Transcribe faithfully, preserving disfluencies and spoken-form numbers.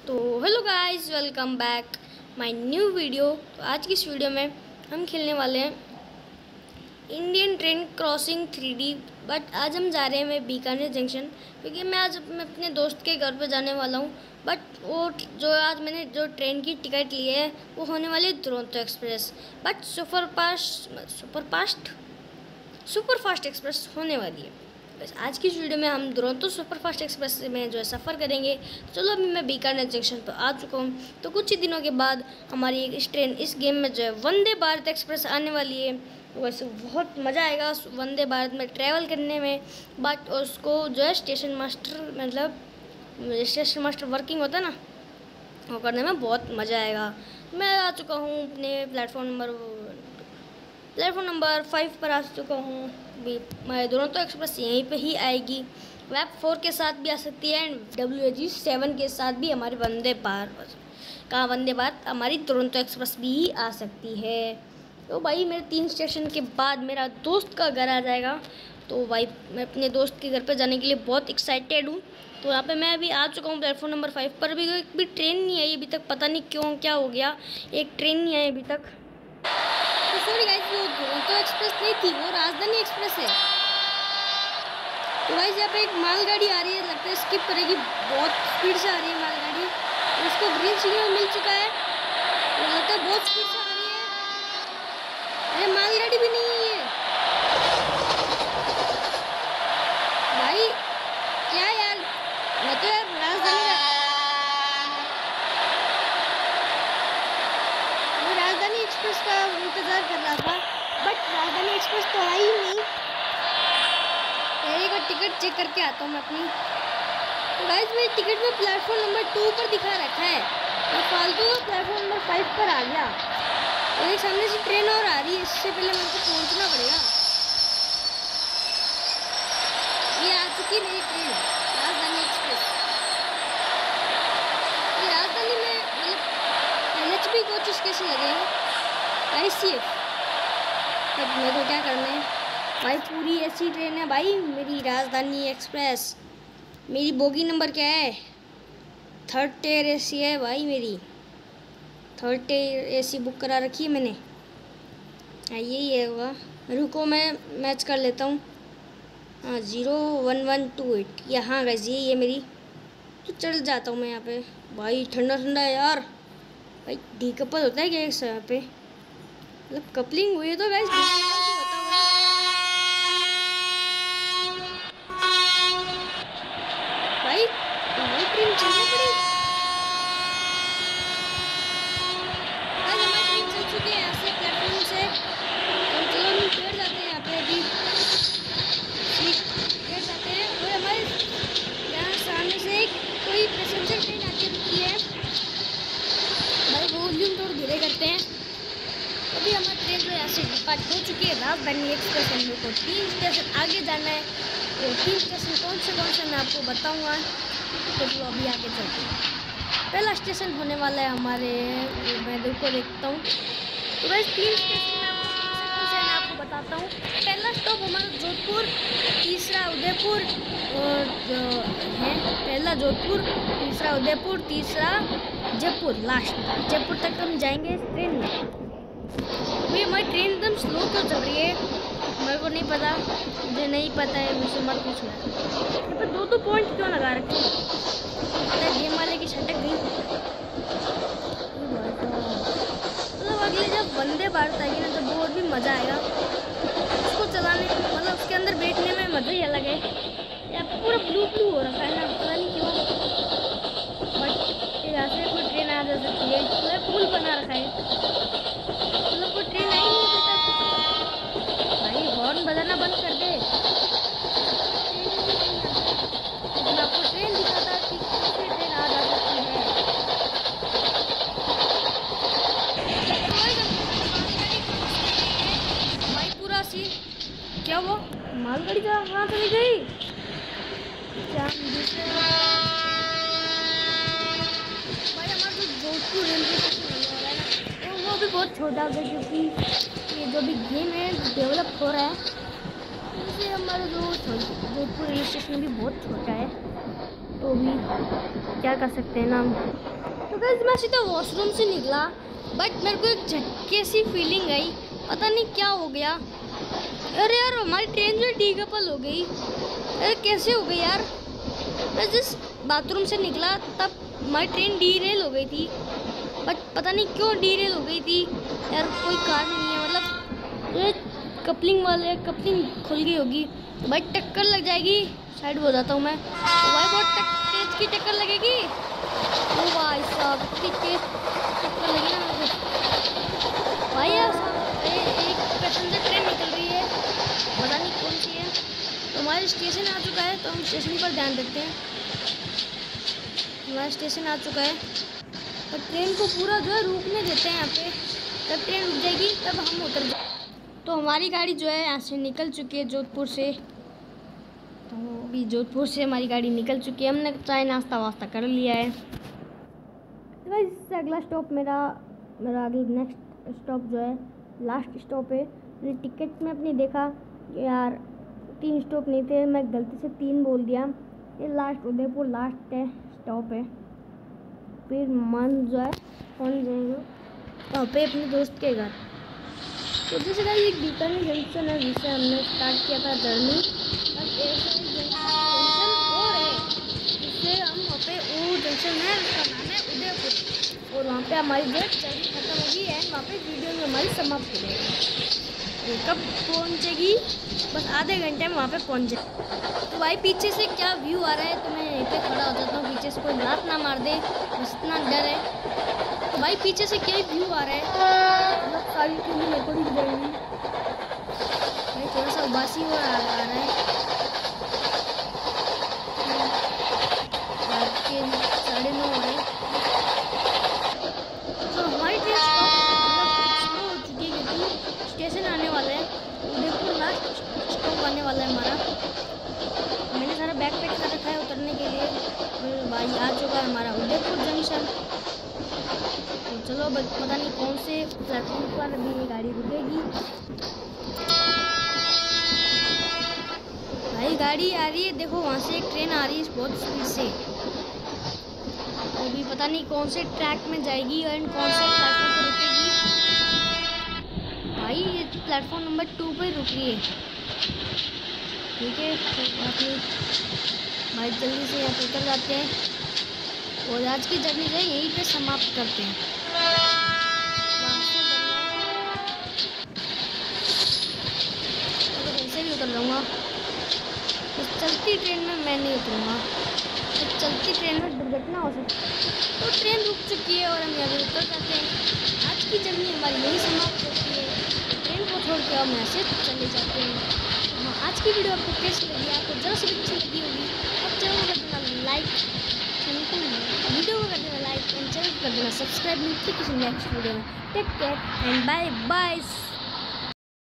तो hello guys, welcome back my new video. तो आज की इस वीडियो में हम खेलने वाले हैं Indian train crossing three D. But आज हम जा रहे हैं मैं बीकानेर जंक्शन, क्योंकि मैं आज मैं अपने दोस्त के घर पे जाने वाला हूँ। बट वो जो आज मैंने जो ट्रेन की टिकट ली है वो होने वाली है Duronto express. But super fast super fast super fast express होने वाली है। बस आज की इस वीडियो में हम दुरंतो सुपर फास्ट एक्सप्रेस में जो है सफ़र करेंगे। चलो अभी मैं बीकानेर जंक्शन पर आ चुका हूँ। तो कुछ ही दिनों के बाद हमारी इस ट्रेन इस गेम में जो है वंदे भारत एक्सप्रेस आने वाली है। तो वैसे बहुत मज़ा आएगा उस वंदे भारत में ट्रैवल करने में। बट उसको जो है स्टेशन मास्टर मतलब स्टेशन मास्टर वर्किंग होता है ना, वो करने में बहुत मज़ा आएगा। मैं आ चुका हूँ अपने platform number platform number five पर आ चुका हूँ। भी मैं दुरंतो एक्सप्रेस यहीं पे ही आएगी। वेब फोर के साथ भी आ सकती है and W A G seven के साथ भी हमारी वंदे भारत कहाँ वंदे भारत हमारी दुरंतो एक्सप्रेस भी आ सकती है। तो भाई मेरे तीन स्टेशन के बाद मेरा दोस्त का घर आ जाएगा। तो भाई मैं अपने दोस्त के घर पे जाने के लिए बहुत एक्साइटेड हूँ। तो यहाँ पे मैं अभी आ चुका हूँ प्लेटफॉर्म नंबर फाइव पर। भी एक भी ट्रेन नहीं आई अभी तक, पता नहीं क्यों क्या हो गया, एक ट्रेन नहीं आई अभी तक। तो सॉरी गाइस, वो दुरंतो एक्सप्रेस नहीं थी, वो राजधानी एक्सप्रेस है। तो गाइस यहाँ पे एक मालगाड़ी आ रही है, लगता है स्किप करेगी, बहुत स्पीड से आ रही है मालगाड़ी। उसको ग्रीन सिग्नल मिल चुका है, तो लगता है बहुत स्पीड से आ रही है। अरे मालगाड़ी भी नहीं है ये भाई, क्या यार। मैं तो यार राजधानी राजधानी एक्सप्रेस का इंतजार कर रहा था, बट राजधानी एक्सप्रेस तो आई ही नहीं। एक बार टिकट चेक करके आता हूँ मैं अपनी। तो गाइस मेरी टिकट में प्लेटफॉर्म नंबर टू पर दिखा रखा है, मैं फालतू प्लेटफॉर्म नंबर फाइव पर आ गया। और एक सामने से ट्रेन और आ रही है, इससे पहले मेरे को पहुँचना पड़ेगा। ये आ चुकी मेरी ट्रेन राजधानी एक्सप्रेस। ये राजधानी में मतलब एन एच पी कोचेस कैसे लगे हैं, आई सी एफ। तब मेरे को क्या करना है भाई, पूरी ऐसी ट्रेन है भाई मेरी राजधानी एक्सप्रेस। मेरी बोगी नंबर क्या है, थर्ड टेयर ए सी है भाई, मेरी थर्ड टेयर ए सी बुक करा रखी है मैंने। हाँ यही है होगा, रुको मैं मैच कर लेता हूँ। हाँ zero one one two eight यहाँ गैस यही है मेरी। तो चल जाता हूँ मैं यहाँ पे। भाई ठंडा ठंडा है यार भाई, डीकपल होता है क्या इस यहाँ पे, मतलब कपलिंग हुई है तो गाइस भाई हमारी ट्रेन चलने पड़ी। आज हमारी ट्रेन चल चुकी है यहाँ से प्लेटफॉर्म से। तो चलो हम बैठ जाते हैं यहाँ पे, अभी बैठ जाते हैं। और हमारे यहाँ सामने से एक कोई पैसेंजर ट्रेन आके रुकी है भाई, वॉल्यूम थोड़ा धीरे करते हैं। अभी हमारी ट्रेन जो यहाँ से डिपार्ट हो चुकी है राजधानी एक्सप्रेस। हम लोग को तीन स्टेशन आगे जाना है, तो तीन स्टेशन कौन से कौन से मैं आपको बताऊंगा। तो जो अभी आगे चलते हैं, पहला स्टेशन होने वाला है हमारे, मैं देखो देखता हूँ। तो वैसे तीन स्टेशन में आपको कौन से कौन से मैं आपको बताता हूँ। पहला स्टॉप हमारा जोधपुर, तीसरा उदयपुर, और जो है पहला जोधपुर, तीसरा उदयपुर, तीसरा जयपुर। लास्ट जयपुर तक हम जाएंगे इस ट्रेन में। भाई हमारी ट्रेन एकदम स्लो क्यों चल रही है, मेरे को नहीं पता, मुझे नहीं पता है, मुझसे मत पूछना। यहाँ पर दो दो पॉइंट क्यों लगा रखे हैं, गेम वाले की छटक गई। मतलब अगले जब वंदे भारत आएगी ना, तब और भी मज़ा आएगा उसको चलाने, मतलब उसके अंदर बैठने में मज़ा ही अलग है। यहाँ पूरा ब्लू ब्लू हो रखा है ना, पता नहीं क्यों। बट यहाँ से कोई ट्रेन आ जा सकती है, पूरा पुल बना रखा है, मतलब कोई ट्रेन आई नहीं अभी तक। भाई हॉर्न बजाना बंद कर दे, मैं आपको ट्रेन दिखाता कि कैसे ट्रेन आ जा सकती है। भाई पूरा सीन क्या हुआ, मालगाड़ी कहाँ चली गई। भाई हमारा जो जोधपुर रेलवे स्टेशन होने वाला है ना, वो भी बहुत छोटा होगा, क्योंकि ये जो भी गेम है डेवलप हो रहा है, इसलिए हमारा जो जोधपुर रेलवे स्टेशन भी बहुत छोटा है। तो भी क्या कर सकते हैं ना हम। गाइस मैं सीधा वॉशरूम से निकला, बट मेरे को एक झटके सी फीलिंग आई, पता नहीं क्या हो गया। अरे यार हमारी ट्रेन जो डीकपल हो गई। अरे कैसे हो गई यार? मैं जिस बाथरूम से निकला तब हमारी ट्रेन डीरेल हो गई थी, बट पता नहीं क्यों डीरेल हो गई थी यार, कोई कारण नहीं है। मतलब ये कपलिंग वाले कपलिंग खुल गई होगी, भाई टक्कर लग जाएगी। साइड हो जाता हूँ मैं। भाई बहुत तेज की टक्कर लगेगी। ओ भाई साहब इतनी तेज टक्कर लगी ना मेरे को। भाई यार एक पैसेंजर ट्रेन निकल रही है, पता नहीं कौन सी है। तो हमारा स्टेशन आ चुका है, तो हम स्टेशन पर ध्यान देते हैं। हमारा स्टेशन आ चुका है, तो ट्रेन को पूरा जो है रुकने देते हैं यहाँ पे। जब ट्रेन रुक जाएगी तब हम उतर जाए। तो हमारी गाड़ी जो है यहाँ से निकल चुकी है जोधपुर से। तो अभी जोधपुर से हमारी गाड़ी निकल चुकी है। हमने चाय नाश्ता वास्ता कर लिया है। तो इससे अगला स्टॉप मेरा मेरा अगला नेक्स्ट स्टॉप जो है लास्ट स्टॉप है। मैंने टिकट में अपनी देखा कि यार तीन स्टॉप नहीं थे, मैं गलती से तीन बोल दिया। ये लास्ट उदयपुर लास्ट है स्टॉप है। फिर मन जो है कौन जाएंगे वहाँ पे अपने दोस्त के घर। तो जैसे कि एक बीकानेर जंक्शन है जिससे हमने स्टार्ट किया था जर्नी, बस ऐसा जंक्शन और है जिससे हम वहाँ पे वो जंक्शन है, उसका नाम है उदयपुर। और वहाँ पे हमारी जो जर्नी खत्म होगी एंड वहाँ पे वीडियो में हमारी समाप्त हो जाएगी। तो कब पहुँचेगी? बस आधे घंटे में वहाँ पे पहुँचे। तो भाई पीछे से क्या व्यू आ रहा है, तो मैं यहीं पे खड़ा हो जाता हूँ, पीछे से कोई लात ना मार दे, बस इतना डर है। तो भाई पीछे से क्या व्यू आ रहा है, मतलब सारी टीवी मेरे को दिख जाएगी। भाई थोड़ा सा उबासी हो रहा है, रात के साढ़े नौ हो रहे हैं। तो हमारी ट्रेन स्लो हो चुकी है क्योंकि स्टेशन आने वाला है, उदयपुर लास्ट स्टॉप आने वाला है हमारा। मैंने सारा बैग पैक कर रखा है उतरने के लिए। भाई आ चुका है हमारा उदयपुर जंक्शन। तो चलो पता नहीं कौन से प्लेटफॉर्म पर अभी ये गाड़ी रुकेगी। भाई गाड़ी आ रही है, देखो वहाँ से एक ट्रेन आ रही है बहुत स्पीड से। तो अभी पता नहीं कौन से ट्रैक में जाएगी एंड कौन से प्लेटफॉर्म पर रुकेगी। भाई ये प्लेटफॉर्म नंबर टू पर रुक रही है, ठीक है। तो बात नहीं, भाई जल्दी से यहाँ पे उतर जाते हैं और आज की जर्नी जो है यहीं पे समाप्त करते हैं। तो ऐसे भी उतर जाऊँगा, इस चलती ट्रेन में मैं नहीं उतरूँगा। इस चलती ट्रेन में दुर्घटना हो सकती है। तो ट्रेन रुक चुकी है और हम यहाँ पे उतर जाते हैं। आज की जर्नी हमारी यही समाप्त होती है। ट्रेन को छोड़ के हम यहाँ से चले जाते हैं। आज की वीडियो आपको कैसी लगी? आपको जरा सी अच्छी लगी होगी अब चैनल को कर देना लाइक, चैनल को वीडियो को कर देना लाइक एंड चैनल को कर देना सब्सक्राइब। मिलते किसी नेक्स्ट वीडियो में। Take care and bye bye.